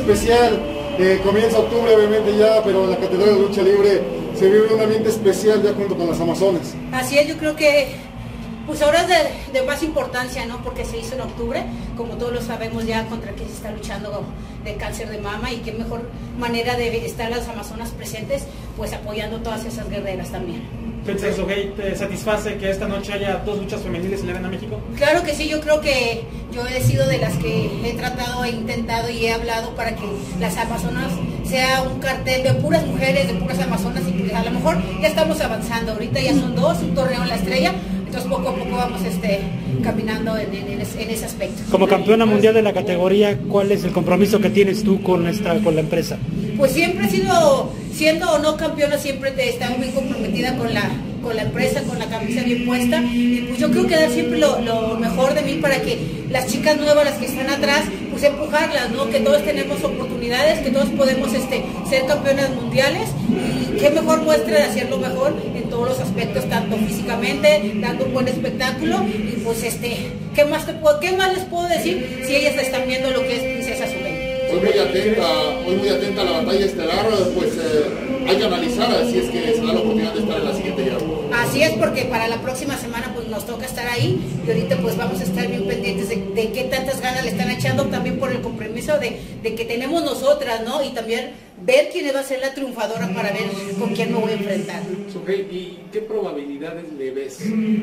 especial. Comienza octubre obviamente ya, pero en la categoría de lucha libre se vive un ambiente especial ya junto con las Amazonas. Así es, yo creo que pues ahora es de más importancia, ¿no? Porque se hizo en octubre, como todos lo sabemos ya, contra quien se está luchando de cáncer de mama, y qué mejor manera de estar las Amazonas presentes, pues apoyando todas esas guerreras también. Princesa Sugei, ¿te satisface que esta noche haya 2 luchas femeniles en la Arena México? Claro que sí, yo creo que yo he sido de las que he tratado, he intentado y he hablado para que las Amazonas sea un cartel de puras mujeres, de puras Amazonas, y a lo mejor ya estamos avanzando, ahorita ya son 2, un torneo en la Estrella, entonces poco a poco vamos caminando en ese aspecto. Como campeona mundial de la categoría, ¿cuál es el compromiso que tienes tú con la empresa? Pues siempre he siendo o no campeona, siempre he estado muy comprometida con la empresa, con la camisa bien puesta, y pues yo creo que dar siempre lo mejor de mí para que las chicas nuevas, las que están atrás, pues empujarlas, ¿no? Que todos tenemos oportunidades, que todos podemos ser campeonas mundiales, y qué mejor muestra de hacerlo mejor en todos los aspectos, tanto físicamente, dando un buen espectáculo, y pues ¿qué más les puedo decir si ellas están viendo lo que es Princesa Sugei? Hoy muy atenta a la batalla estelar, pues hay que analizar si es que se da la oportunidad de estar en la siguiente llave. Así es, porque para la próxima semana pues nos toca estar ahí, y ahorita pues vamos a estar bien pendientes de qué tantas ganas le están echando, también por el compromiso de que tenemos nosotras, ¿no? Y también ver quién va a ser la triunfadora para ver con quién me voy a enfrentar. Sugei, ¿y qué probabilidades le ves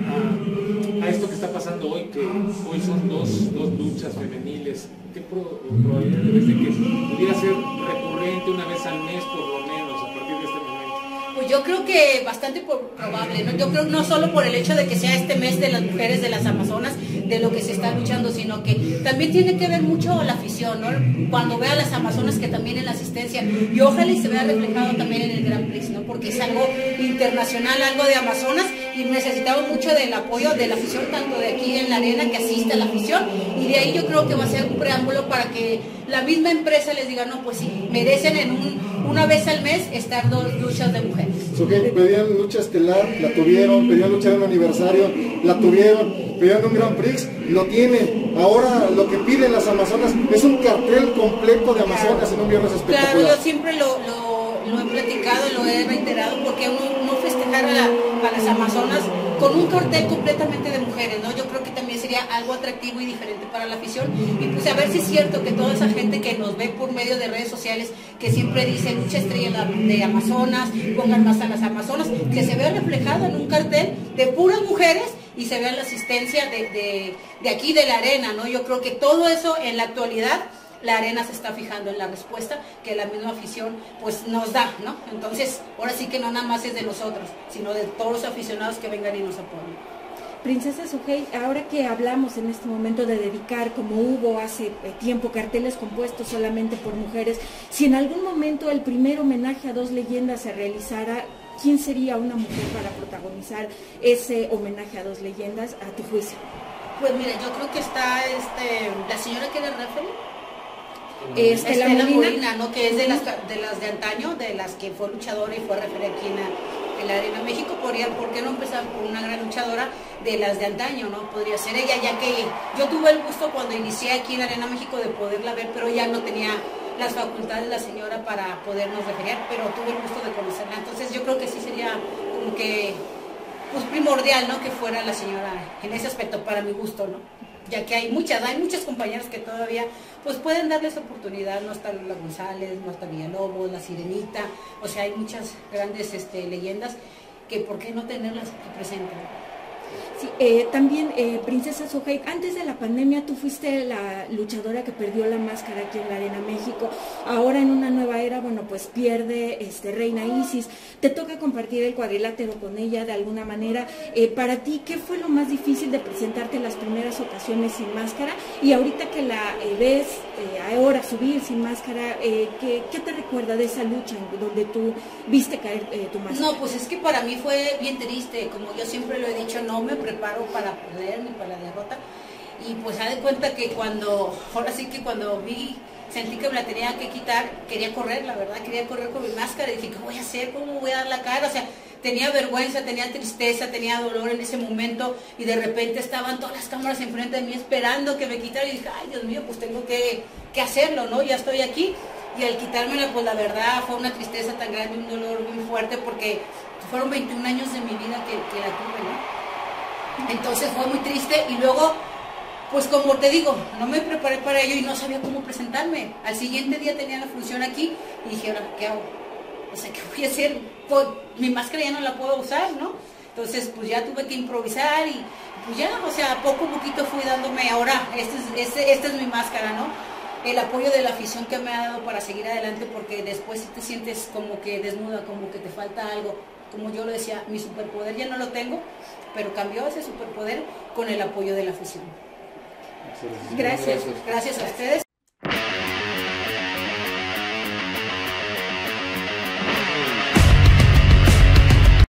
a esto que está pasando hoy, que hoy son dos luchas femeniles? ¿Qué probabilidades le ves de que pudiera ser recurrente una vez al mes por lo menos a partir de este momento? Pues yo creo que bastante probable, ¿no? Yo creo no solo por el hecho de que sea este mes de las mujeres de las Amazonas, de lo que se está luchando, sino que también tiene que ver mucho la afición, ¿no? Cuando vea a las Amazonas que también en la asistencia, y ojalá y se vea reflejado también en el Grand Prix, ¿no? Porque es algo internacional, algo de Amazonas, y necesitamos mucho del apoyo de la afición, tanto de aquí en la arena que asiste a la afición, y de ahí yo creo que va a ser un preámbulo para que la misma empresa les diga, no, pues sí, merecen una vez al mes estar 2 luchas de mujeres. Sugei, pedían lucha estelar, la tuvieron, pedían lucha de un aniversario, la tuvieron, pedían un Grand Prix, lo tienen. Ahora lo que piden las Amazonas es un cartel completo de Amazonas en un viernes espectacular. Claro, yo siempre lo he platicado, lo he reiterado, porque uno festejar a las Amazonas con un cartel completamente de mujeres, ¿no? Yo creo que también sería algo atractivo y diferente para la afición, y pues a ver si es cierto que toda esa gente que nos ve por medio de redes sociales, que siempre dice lucha estrella de Amazonas, pongan más a las Amazonas, que se vea reflejado en un cartel de puras mujeres y se vea la asistencia de aquí de la arena, ¿no? Yo creo que todo eso en la actualidad la arena se está fijando en la respuesta que la misma afición pues nos da, ¿no? Entonces, ahora sí que no nada más es de nosotros, sino de todos los aficionados que vengan y nos apoyen. Princesa Sugei, ahora que hablamos en este momento de dedicar, como hubo hace tiempo, carteles compuestos solamente por mujeres, si en algún momento el primer homenaje a 2 leyendas se realizara, ¿quién sería una mujer para protagonizar ese homenaje a 2 leyendas, a tu juicio? Pues mira, yo creo que está la señora que era referee, Estela Molina, ¿no? Que es de las de antaño, de las que fue luchadora y fue referee aquí en la Arena México. ¿Por qué no empezar por una gran luchadora de las de antaño, ¿no? Podría ser ella, ya que yo tuve el gusto cuando inicié aquí en la Arena México de poderla ver, pero ya no tenía las facultades la señora para podernos referir, pero tuve el gusto de conocerla. Entonces yo creo que sí sería como que pues primordial, ¿no? Que fuera la señora en ese aspecto, para mi gusto, ¿no? Ya que hay muchas compañeras que todavía pues pueden darles oportunidad, no está Lola González, no está Villalobos, La Sirenita, o sea, hay muchas grandes leyendas que por qué no tenerlas aquí presentes. Sí, también, Princesa Sugei, antes de la pandemia tú fuiste la luchadora que perdió la máscara aquí en la Arena México. Ahora en una nueva era, bueno, pues pierde Reina Isis. Te toca compartir el cuadrilátero con ella de alguna manera. Para ti, ¿qué fue lo más difícil de presentarte en las primeras ocasiones sin máscara? Y ahorita que la ves ahora subir sin máscara, ¿qué te recuerda de esa lucha donde tú viste caer tu máscara? No, pues es que para mí fue bien triste, como yo siempre lo he dicho, no me preparo para perder ni para la derrota, y pues haz de cuenta que ahora sí que cuando sentí que me la tenía que quitar, quería correr, la verdad, quería correr con mi máscara, y dije, ¿qué voy a hacer? ¿Cómo voy a dar la cara? O sea, tenía vergüenza, tenía tristeza, tenía dolor en ese momento, y de repente estaban todas las cámaras enfrente de mí esperando que me quitara, y dije, ay Dios mío, pues tengo que que hacerlo, ¿no? Ya estoy aquí y al quitármela, pues la verdad fue una tristeza tan grande, un dolor muy fuerte porque fueron 21 años de mi vida que la tuve, ¿no? Entonces fue muy triste y luego, pues como te digo, no me preparé para ello y no sabía cómo presentarme. Al siguiente día tenía la función aquí y dije, ahora, ¿qué hago? O sea, ¿qué voy a hacer? Pues, mi máscara ya no la puedo usar, ¿no? Entonces, pues ya tuve que improvisar y pues ya, o sea, poco a poquito fui dándome, ahora, esta es mi máscara, ¿no? El apoyo de la afición que me ha dado para seguir adelante, porque después si te sientes como que desnuda, como que te falta algo. Como yo lo decía, mi superpoder ya no lo tengo, pero cambió ese superpoder con el apoyo de la afición. Gracias. Gracias a ustedes.